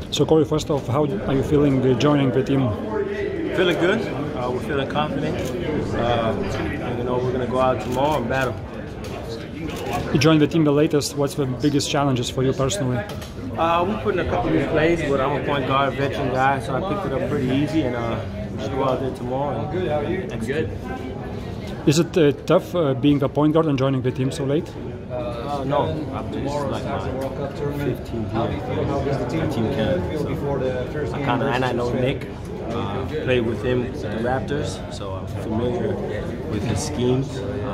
So Corey, first off, how are you feeling joining the team? Feeling good. We're feeling confident. And, you know, we're going to go out tomorrow and battle. You joined the team the latest. What's the biggest challenges for you personally? We put in a couple new plays, but I'm a point guard, veteran guy, so I picked it up pretty easy, and we should go out there tomorrow and execute. Is it tough being the point guard and joining the team so late? No, I'm just like my 15th year team captain. So and I know Nick. Played with him at the Raptors, so I'm familiar with his schemes.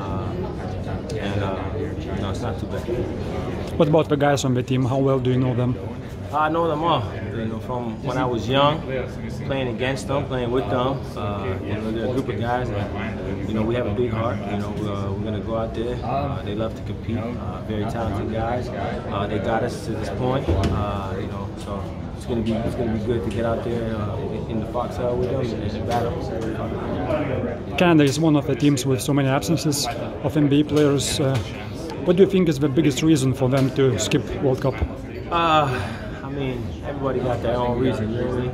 No, it's not too bad. What about the guys on the team? How well do you know them? I know them all. You know, from when I was young, playing against them, playing with them. You know, they're a group of guys that, you know, we have a big heart. You know, we're going to go out there. They love to compete. Very talented guys. They got us to this point. You know, so it's going to be good to get out there in the foxhole with them and battle. Canada is one of the teams with so many absences of NBA players. What do you think is the biggest reason for them to skip World Cup? I mean, everybody got their own reason, really.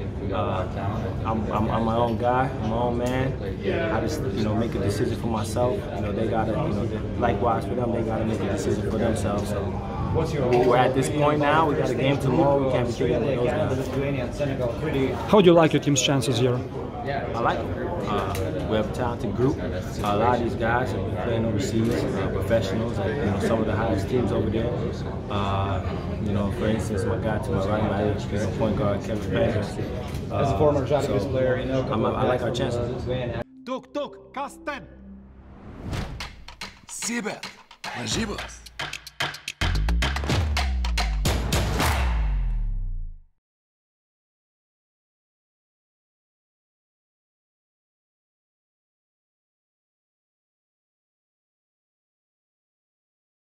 I'm my own guy, I'm my own man. I just, you know, make a decision for myself. You know, they gotta, you know, likewise for them, they gotta make a decision for themselves. So we're at this point now. We got a game tomorrow. We can't be treated like those guys. How do you like your team's chances here? I like it. We have a talented group. A lot of these guys have been playing overseas, professionals, and you know, some of the highest teams over there. You know, for instance, my guy to my right, my point guard, Kevin Pangos. As a former Jaučiuosi player, you know, I like our chances. Tuk, Kasten! Sibel, na žibos!